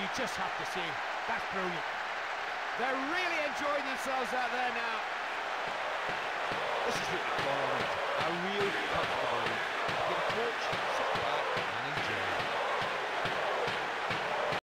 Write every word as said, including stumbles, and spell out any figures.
you just have to say, that's brilliant. They're really enjoying themselves out there now.